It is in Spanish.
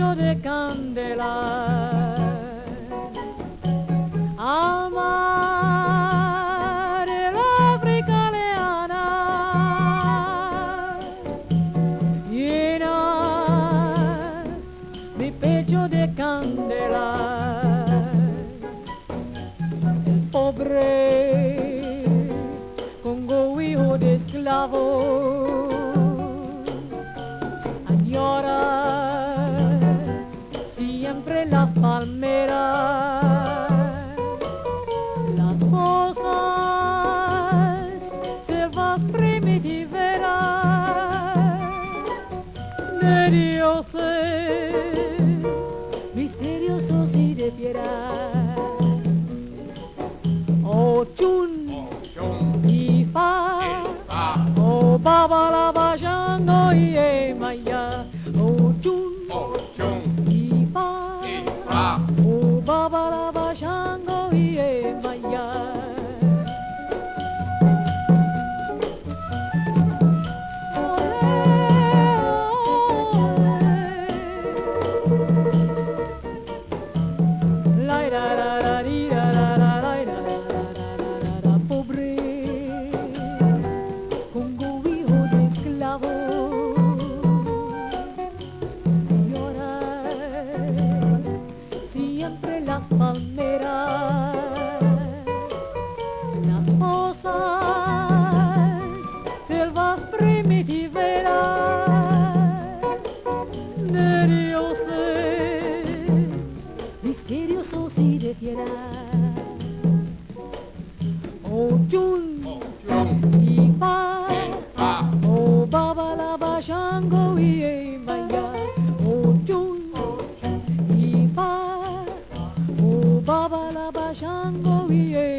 pecho de candela. Amar el África leana, llena mi pecho de candela. El pobre Congo, hijo de esclavo, añora siempre las palmeras, las fosas, selvas primitiveras de dioses misteriosos y de piedad. Ochun, Ifa, O Baba la Bajango y Emaya. Ochun, Ifa, O Baba la Bajango y Emaya. Siempre las palmeras, las fosas, selvas primitiveras de dioses misteriosos y de piedad. Ochun, Ifa, O Baba la Bajango y Emaya. Ochun, Ifa, O Baba la Bajango y